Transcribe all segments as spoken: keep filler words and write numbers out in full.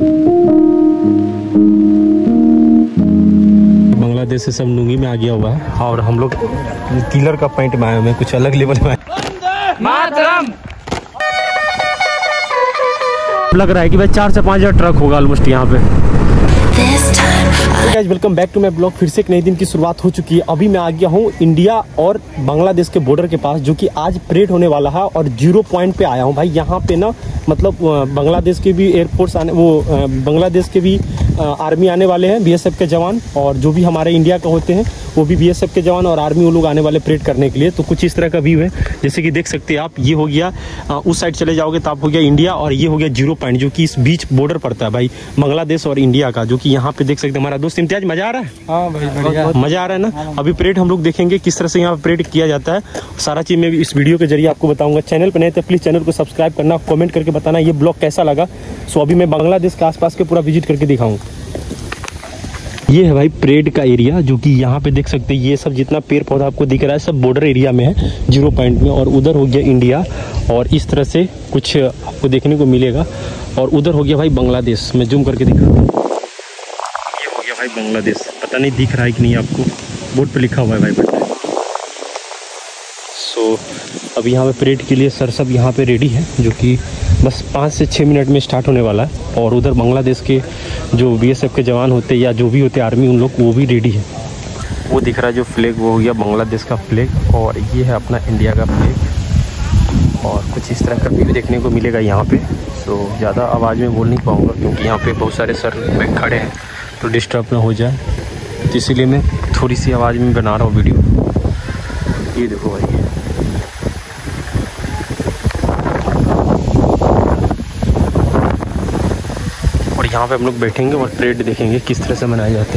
बांग्लादेश से सब लुंगी में आ गया हुआ है और हम लोग किलर का पॉइंट में आए हुए हैं, कुछ अलग लेवल में मातरम। लग रहा है कि भाई चार से पाँच हजार ट्रक होगा ऑलमोस्ट यहाँ पे। Welcome back to my blog. फिर से एक नए दिन की शुरुआत हो चुकी है। अभी मैं आ गया हूँ इंडिया और बांग्लादेश के बॉर्डर के पास, जो कि आज परेड होने वाला है और जीरो पॉइंट पे आया हूँ भाई। यहाँ पे ना मतलब बांग्लादेश के भी एयरफोर्स आने वो बांग्लादेश के भी आर्मी आने वाले हैं, बीएसएफ के जवान, और जो भी हमारे इंडिया के होते हैं वो भी बीएसएफ के जवान और आर्मी वो लोग आने वाले परेड करने के लिए। तो कुछ इस तरह का व्यू है, जैसे कि देख सकते हैं आप। ये हो गया उस साइड चले जाओगे तो आप हो गया इंडिया, और ये हो गया जीरो पॉइंट जो कि इस बीच बॉर्डर पड़ता है भाई बांग्लादेश और इंडिया का, जो कि यहाँ पे देख सकते हैं हमारा दोस्त इम्तियाज। मजा आ रहा है? हाँ भाई बढ़िया मजा आ रहा है ना। अभी परेड हम लोग देखेंगे किस तरह से यहाँ पे परेड किया जाता है, सारा चीज मैं इस वीडियो के जरिए आपको बताऊंगा। चैनल पर नहीं तो प्लीज चैनल को सब्सक्राइब करना, कमेंट करके बताना ये ब्लॉग कैसा लगा। सो अभी मैं बांग्लादेश के आसपास के पूरा विजिट करके दिखाऊँ। ये है भाई परेड का एरिया, जो कि यहाँ पे देख सकते हैं ये सब जितना पेड़ पौधा आपको दिख रहा है सब बॉर्डर एरिया में है, जीरो पॉइंट में। और उधर हो गया इंडिया और इस तरह से कुछ आपको देखने को मिलेगा। और उधर हो गया भाई बांग्लादेश। मैं जूम करके दिखा रहा हूँ, ये हो गया भाई बांग्लादेश। पता नहीं दिख रहा है कि नहीं आपको, बोर्ड पे लिखा हुआ है भाई बट। सो अब यहाँ पे परेड के लिए सर सब यहाँ पे रेडी है, जो कि बस पाँच से छः मिनट में स्टार्ट होने वाला है। और उधर बांग्लादेश के जो बीएसएफ के जवान होते हैं या जो भी होते हैं आर्मी, उन लोग वो भी रेडी है। वो दिख रहा है जो फ्लैग, वो हो गया बांग्लादेश का फ्लैग, और ये है अपना इंडिया का फ्लैग। और कुछ इस तरह का व्यू देखने को मिलेगा यहाँ पे। सो ज़्यादा आवाज़ में बोल नहीं पाऊँगा क्योंकि यहाँ पे बहुत सारे सर में खड़े हैं तो डिस्टर्ब ना हो जाए, तो इसीलिए मैं थोड़ी सी आवाज़ में बना रहा हूँ वीडियो। ये देखो भाई, यहाँ पे हम लोग बैठेंगे और परेड देखेंगे किस तरह से मनाए जाते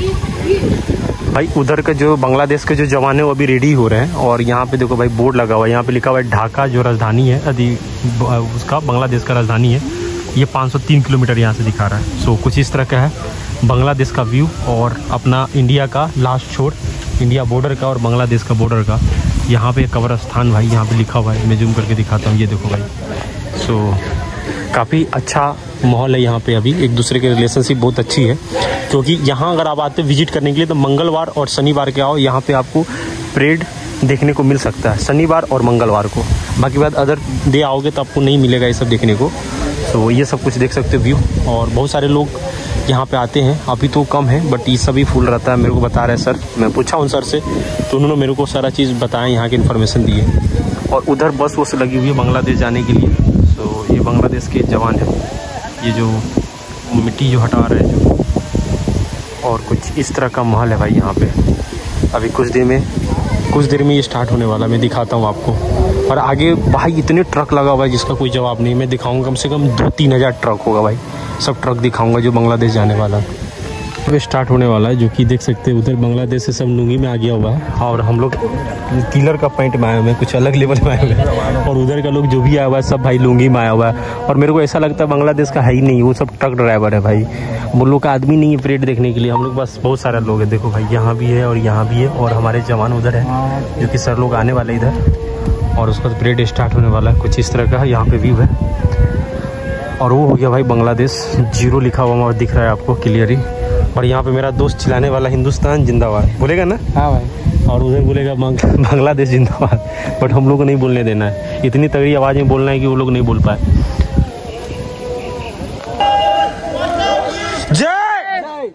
हैं भाई। उधर का जो बांग्लादेश के जो जवान है वो अभी रेडी हो रहे हैं। और यहाँ पे देखो भाई बोर्ड लगा हुआ है, यहाँ पे लिखा हुआ है ढाका जो राजधानी है अभी उसका, बांग्लादेश का राजधानी है। ये पाँच सौ तीन किलोमीटर यहाँ से दिखा रहा है। सो कुछ इस तरह का है बांग्लादेश का व्यू और अपना इंडिया का लास्ट छोर, इंडिया बॉर्डर का और बांग्लादेश का बॉर्डर का। यहाँ पे कब्रस्तान भाई यहाँ पे लिखा हुआ है, मैं जूम करके दिखाता हूँ। ये देखो भाई, सो काफ़ी अच्छा माहौल है यहाँ पे। अभी एक दूसरे के रिलेशनशिप बहुत अच्छी है, क्योंकि यहाँ अगर आप आते विजिट करने के लिए तो मंगलवार और शनिवार के आओ, यहाँ पे आपको परेड देखने को मिल सकता है शनिवार और मंगलवार को। बाकी बात अदर डे आओगे तो आपको नहीं मिलेगा ये सब देखने को। तो ये सब कुछ देख सकते हो व्यू। और बहुत सारे लोग यहाँ पे आते हैं, अभी तो कम है बट ये सभी फुल रहता है, मेरे को बता रहे हैं सर। मैं पूछा उन सर से तो उन्होंने मेरे को सारा चीज़ बताया, यहाँ की इन्फॉर्मेशन दी है। और उधर बस वस लगी हुई है बांग्लादेश जाने के लिए। तो ये बांग्लादेश के जवान हैं, ये जो मिट्टी जो हटा रहे हैं जो। और कुछ इस तरह का माहौल है भाई यहाँ पे। अभी कुछ देर में कुछ देर में ये स्टार्ट होने वाला, मैं दिखाता हूँ आपको। और आगे भाई इतने ट्रक लगा हुआ है जिसका कोई जवाब नहीं। मैं दिखाऊंगा कम से कम दो तीन हज़ार ट्रक होगा भाई, सब ट्रक दिखाऊंगा जो बांग्लादेश जाने वाला है। अब स्टार्ट होने वाला है, जो कि देख सकते हैं उधर बांग्लादेश से सब लुंगी में आ गया हुआ है और हम लोग किलर का पॉइंट में आए हुए हैं, कुछ अलग लेवल में आए हुए हैं। और उधर का लोग जो भी आया हुआ है सब भाई लुंगी में आया हुआ है। और मेरे को ऐसा लगता है बांग्लादेश का है ही नहीं, वो सब ट्रक ड्राइवर है भाई, वो लोग का आदमी नहीं है परेड देखने के लिए। हम लोग बस बहुत सारे लोग हैं, देखो भाई यहाँ भी है और यहाँ भी है। और हमारे जवान उधर है जो कि सर लोग आने वाले इधर, और उसके बाद परेड स्टार्ट होने वाला है। कुछ इस तरह का यहाँ पे व्यू है। और वो हो गया भाई बांग्लादेश, जीरो लिखा हुआ और दिख रहा है आपको क्लियरली। और यहाँ पे मेरा दोस्त चिल्लाने वाला हिंदुस्तान जिंदाबाद बोलेगा ना। हाँ भाई। और उधर बोलेगा बांग्लादेश जिंदाबाद, बट हम लोग को नहीं बोलने देना है, इतनी तगड़ी आवाज़ में बोलना है कि वो लोग नहीं बोल पाए। जय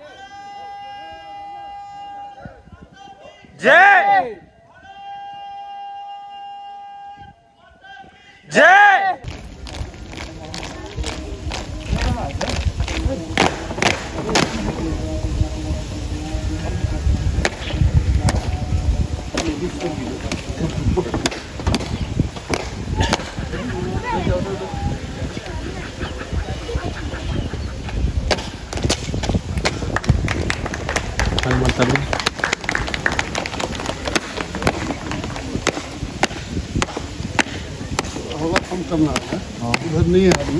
जय जय। कम करना है, उधर नहीं है आदमी।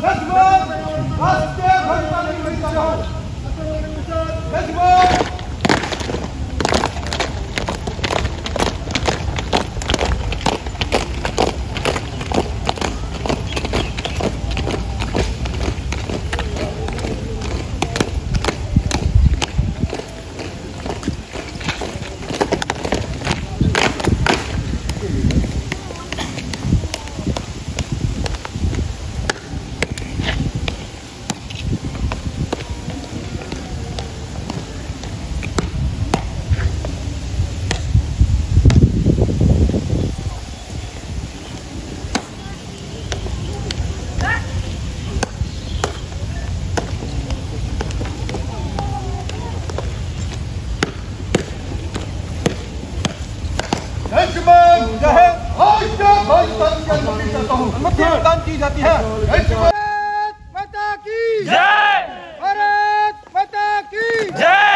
मतदान की जाती है। भारत माता की जय, भारत माता की जय।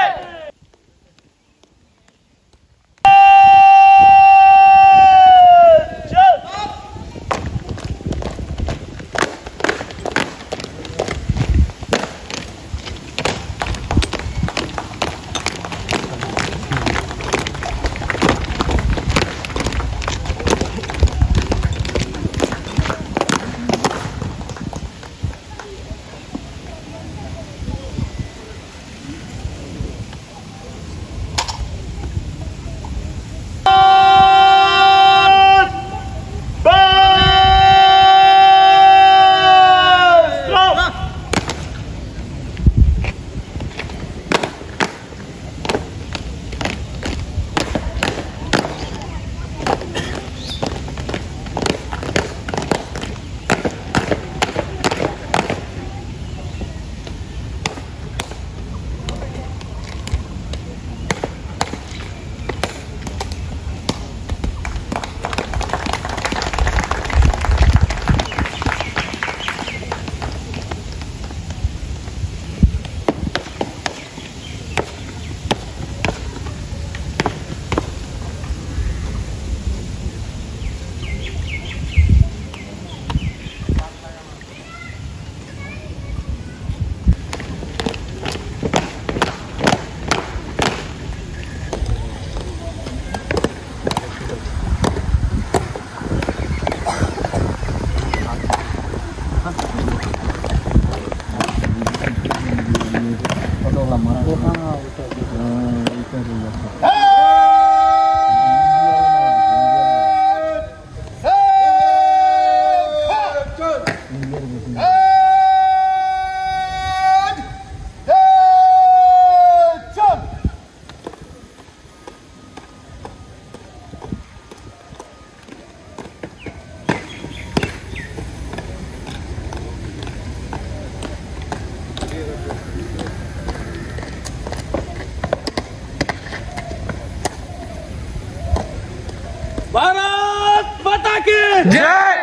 भारत माता की जय,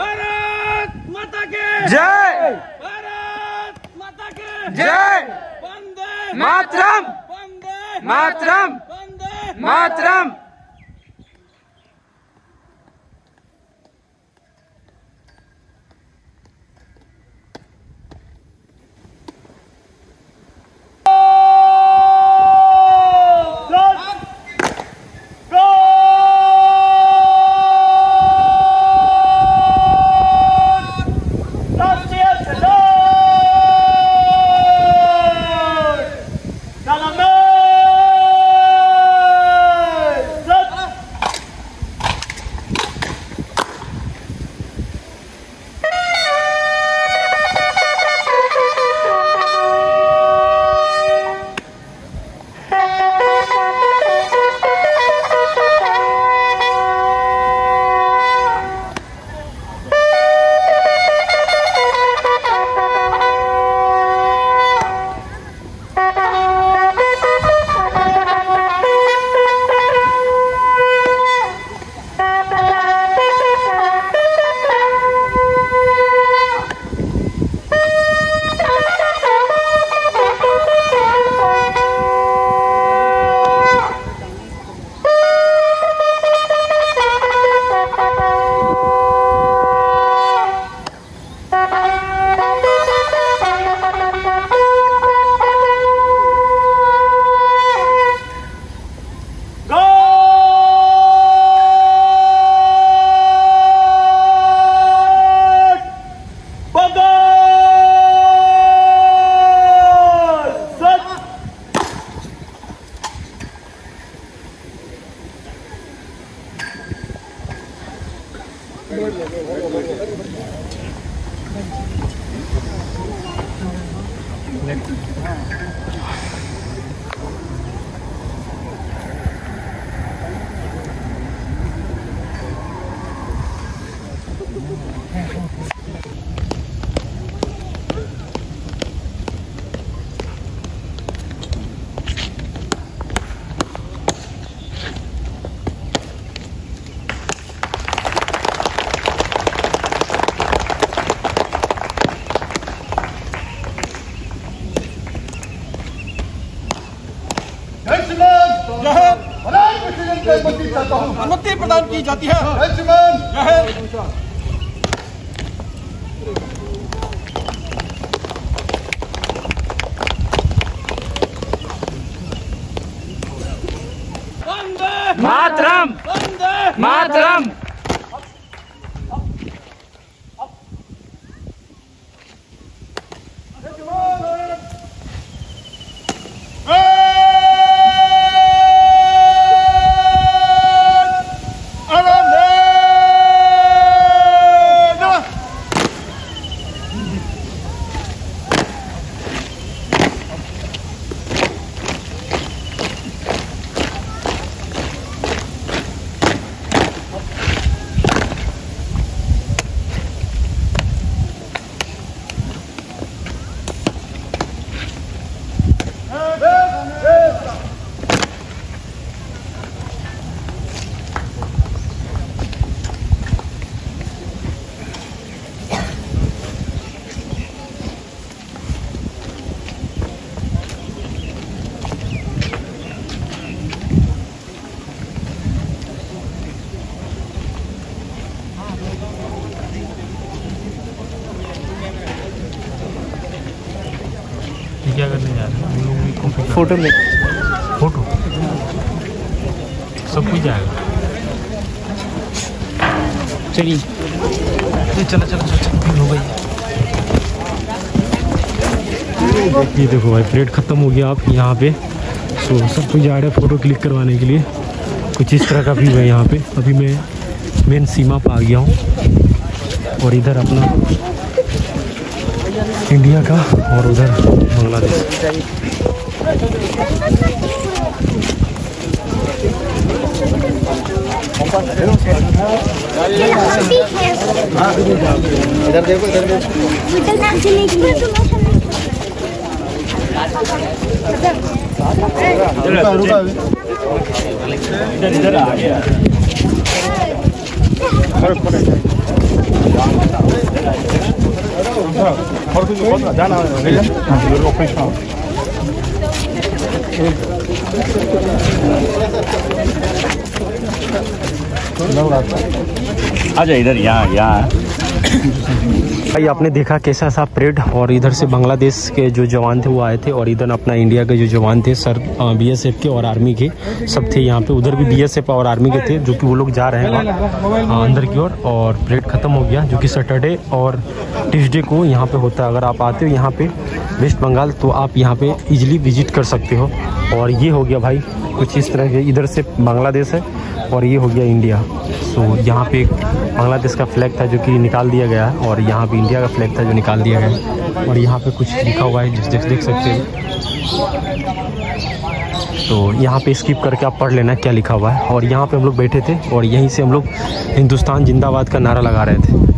भारत माता की जय, भारत माता की जय। वंदे मातरम, वंदे मातरम, वंदे मातरम। अनुमति प्रदान की जाती है। मातरम मातरम। क्या करने जा रहे हैं? फोटो में फोटो सब कुछ जाएगा। चलिए चलो चलो चलो हो गई। ये देखो भाई परेड ख़त्म हो गया। आप यहाँ पे सो सब कुछ जा रहे हैं फ़ोटो क्लिक करवाने के लिए। कुछ इस तरह का व्यू है यहाँ पे। अभी मैं मेन सीमा पर आ गया हूँ और इधर अपना इंडिया का और उधर बांग्लादेश। इधर देखो इधर इधर इधर आ गया। आजा इधर यहाँ यहाँ भाई आपने देखा कैसा सा परेड। और इधर से बांग्लादेश के जो जवान थे वो आए थे और इधर अपना इंडिया के जो जवान थे सर बीएसएफ के और आर्मी के सब थे यहाँ पे। उधर भी बीएसएफ और आर्मी के थे जो कि वो लोग जा रहे हैं अंदर की ओर। और, और परेड ख़त्म हो गया जो कि सैटरडे और ट्यूसडे को यहाँ पे होता है। अगर आप आते हो यहाँ पे वेस्ट बंगाल तो आप यहाँ पे इजीली विजिट कर सकते हो। और ये हो गया भाई कुछ इस तरह के। इधर से बांग्लादेश है और ये हो गया इंडिया। सो यहाँ पे बांग्लादेश का फ्लैग था जो कि निकाल दिया गया है और यहाँ पे इंडिया का फ्लैग था जो निकाल दिया गया है। और यहाँ पे कुछ लिखा हुआ है जिस देख देख सकते हो। तो यहाँ पे स्किप करके आप पढ़ लेना क्या लिखा हुआ है। और यहाँ पे हम लोग बैठे थे और यहीं से हम लोग हिंदुस्तान जिंदाबाद का नारा लगा रहे थे।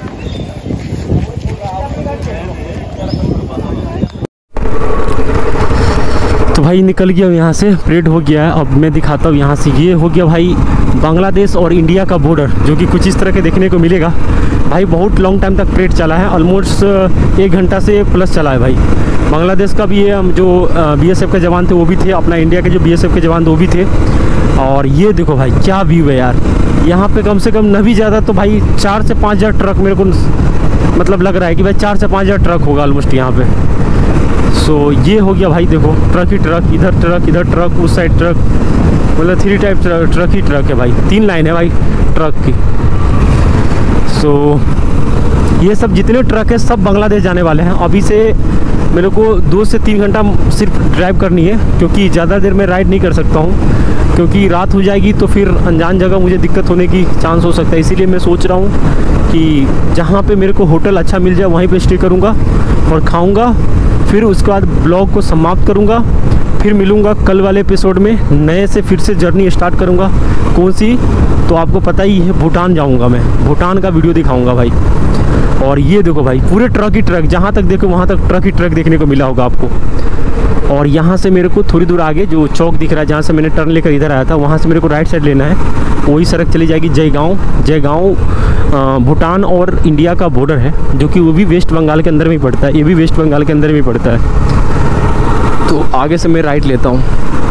तो भाई निकल गया यहाँ से, परेड हो गया है। अब मैं दिखाता हूँ यहाँ से। ये हो गया भाई बांग्लादेश और इंडिया का बॉर्डर जो कि कुछ इस तरह के देखने को मिलेगा। भाई बहुत लॉन्ग टाइम तक परेड चला है, ऑलमोस्ट एक घंटा से प्लस चला है भाई। बांग्लादेश का भी ये जो बीएसएफ के जवान थे वो भी थे, अपना इंडिया के जो बीएसएफ के जवान थे वो भी थे। और ये देखो भाई क्या व्यू है यार। यहाँ पे कम से कम न भी ज़्यादा तो भाई चार से पाँच हज़ार ट्रक मेरे को मतलब लग रहा है कि भाई चार से पाँच हज़ार ट्रक होगा ऑलमोस्ट यहाँ पे। सो so, ये हो गया भाई देखो ट्रक ही ट्रक, इधर ट्रक इधर ट्रक उस साइड ट्रक, मतलब थ्री टाइप ट्रक, ट्रक ही ट्रक है भाई। तीन लाइन है भाई ट्रक की। सो so, ये सब जितने ट्रक है सब बांग्लादेश जाने वाले हैं। अभी से मेरे को दो से तीन घंटा सिर्फ ड्राइव करनी है क्योंकि ज़्यादा देर में राइड नहीं कर सकता हूँ क्योंकि रात हो जाएगी तो फिर अनजान जगह मुझे दिक्कत होने की चांस हो सकता है। इसीलिए मैं सोच रहा हूँ कि जहाँ पे मेरे को होटल अच्छा मिल जाए वहीं पे स्टे करूँगा और खाऊँगा, फिर उसके बाद ब्लॉग को समाप्त करूँगा। फिर मिलूँगा कल वाले एपिसोड में, नए से फिर से जर्नी स्टार्ट करूँगा। कौन सी तो आपको पता ही है, भूटान जाऊँगा मैं, भूटान का वीडियो दिखाऊँगा भाई। और ये देखो भाई पूरे ट्रक ही ट्रक, जहाँ तक देखो वहाँ तक ट्रक ही ट्रक देखने को मिला होगा आपको। और यहाँ से मेरे को थोड़ी दूर आगे जो चौक दिख रहा है, जहाँ से मैंने टर्न लेकर इधर आया था, वहाँ से मेरे को राइट साइड लेना है। वही सड़क चली जाएगी जयगांव। जयगांव भूटान और इंडिया का बॉर्डर है, जो कि वो भी वेस्ट बंगाल के अंदर में ही पड़ता है, ये भी वेस्ट बंगाल के अंदर में ही पड़ता है। तो आगे से मैं राइट लेता हूँ,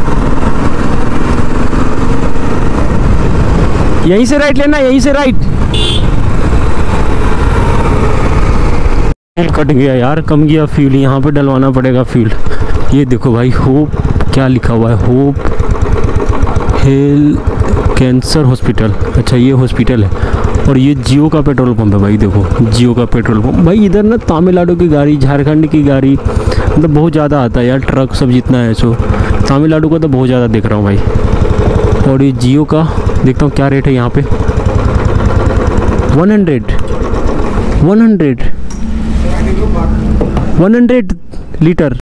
यहीं से राइट लेना, यहीं से राइट। कट गया यार, कम गया फ्यूल, यहाँ पे डलवाना पड़ेगा फ्यूल। ये देखो भाई होप क्या लिखा हुआ है, होप हेल कैंसर हॉस्पिटल। अच्छा ये हॉस्पिटल है। और ये जियो का पेट्रोल पंप है भाई, देखो जियो का पेट्रोल पंप। भाई इधर ना तमिलनाडु की गाड़ी, झारखंड की गाड़ी, मतलब बहुत ज़्यादा आता है यार, ट्रक सब जितना है सो। तमिलनाडु का तो बहुत ज़्यादा देख रहा हूँ भाई। और ये जियो का देखता हूँ क्या रेट है यहाँ पे, one hundred one hundred one hundred litre.